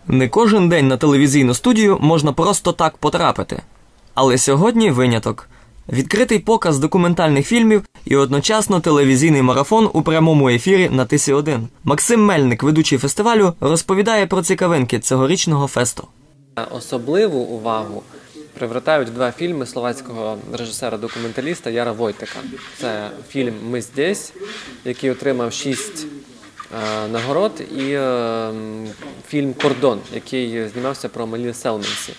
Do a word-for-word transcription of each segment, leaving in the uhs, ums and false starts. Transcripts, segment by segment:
Не кожен день на телевізійну студію можна просто так потрапити. Але сьогодні виняток. Відкритий показ документальних фільмів і одночасно телевізійний марафон у прямому ефірі на Тисі один. Максим Мельник, ведучий фестивалю, розповідає про цікавинки цьогорічного фесту. Особливу увагу привертають два фільми словацького режисера-документаліста Яра Войтека. Це фільм «Ми здесь», який отримав шість е, нагород, і е, фільм «Кордон», який знімався про малі селменці.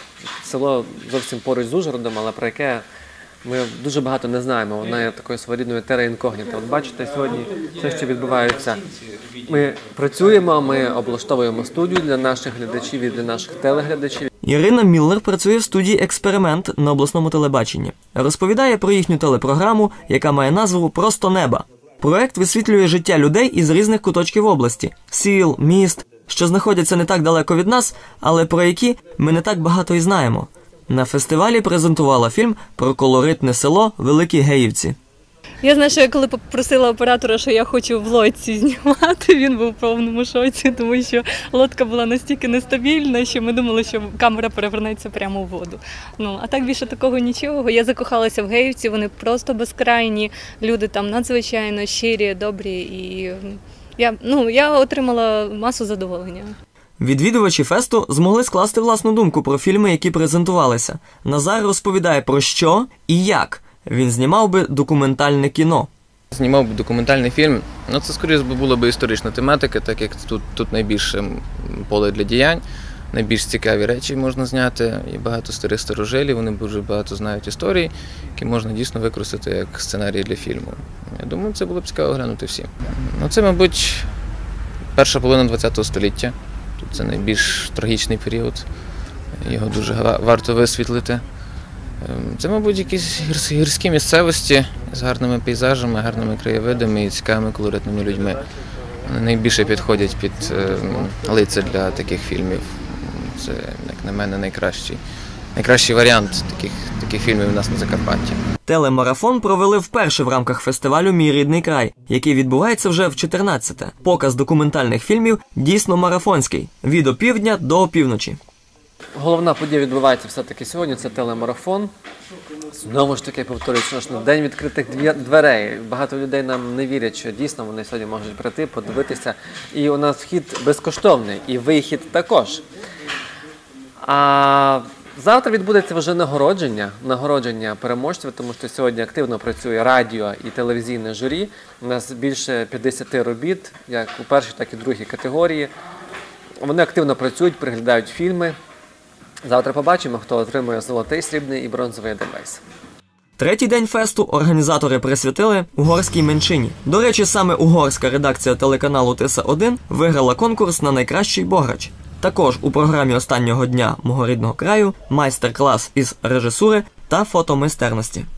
Село зовсім поруч з Ужгородом, але про яке ми дуже багато не знаємо. Вона є такою своєрідною терра інкогніта. От бачите, сьогодні все, що відбувається. Ми працюємо, ми облаштовуємо студію для наших глядачів і для наших телеглядачів. Ірина Міллер працює в студії «Експеримент» на обласному телебаченні. Розповідає про їхню телепрограму, яка має назву «Просто неба». Проект висвітлює життя людей із різних куточків області – сіл, міст, що знаходяться не так далеко від нас, але про які ми не так багато і знаємо. На фестивалі презентувала фільм про колоритне село Великі Геївці. Я знаю, що я коли попросила оператора, що я хочу в лодці знімати, він був в повному шоці, тому що лодка була настільки нестабільна, що ми думали, що камера перевернеться прямо в воду. Ну, а так більше такого нічого. Я закохалася в Геївці, вони просто безкрайні, люди там надзвичайно щирі, добрі, і я, ну, я отримала масу задоволення. Відвідувачі фесту змогли скласти власну думку про фільми, які презентувалися. Назар розповідає, про що і як він знімав би документальне кіно. Знімав би документальний фільм, ну це, скоріше, була б історична тематика, так як тут, тут найбільше поле для діянь, найбільш цікаві речі можна зняти, є багато старих старожилів, вони дуже багато знають історії, які можна дійсно використати як сценарій для фільму. Я думаю, це було б цікаво глянути всім. Ну, це, мабуть, перша половина ХХ століття. Тут це найбільш трагічний період, його дуже варто висвітлити. Це, мабуть, якісь гірські місцевості з гарними пейзажами, гарними краєвидами і цікавими колоритними людьми. Вони найбільше підходять під лице для таких фільмів. Це, як на мене, найкращий, найкращий варіант таких, таких фільмів у нас на Закарпатті. Телемарафон провели вперше в рамках фестивалю «Мій рідний край», який відбувається вже в чотирнадцяте. Показ документальних фільмів дійсно марафонський – від опівдня до опівночі. Головна подія відбувається все-таки сьогодні – це телемарафон. Знову ж таки, повторюю, що день відкритих дверей. Багато людей нам не вірять, що дійсно вони сьогодні можуть прийти, подивитися. І у нас вхід безкоштовний, і вихід також. А завтра відбудеться вже нагородження, нагородження переможців, тому що сьогодні активно працює радіо і телевізійне журі. У нас більше п'ятдесят робіт, як у першій, так і другій категорії. Вони активно працюють, приглядають фільми. Завтра побачимо, хто отримує золотий, срібний і бронзовий Едельвейс. Третій день фесту організатори присвятили угорській меншині. До речі, саме угорська редакція телеканалу Тиса один виграла конкурс на найкращий бограч. Також у програмі останнього дня мого рідного краю майстер-клас із режисури та фотомайстерності.